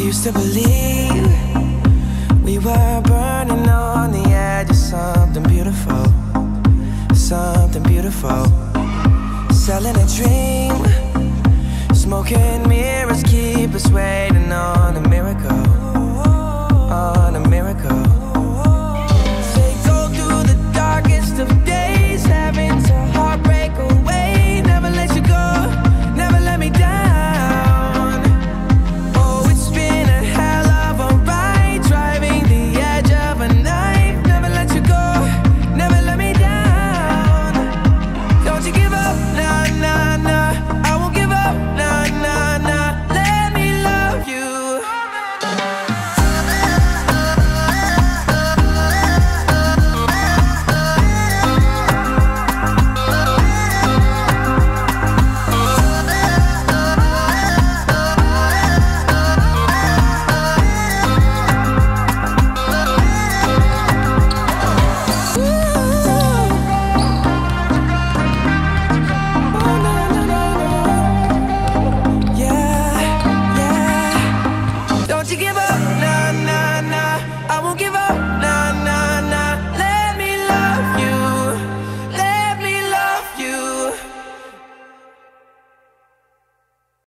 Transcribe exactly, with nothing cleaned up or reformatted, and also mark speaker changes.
Speaker 1: used to believe we were burning on the edge of something beautiful, something beautiful. Selling a dream, smoking mirrors keep us waiting on a miracle, on a miracle.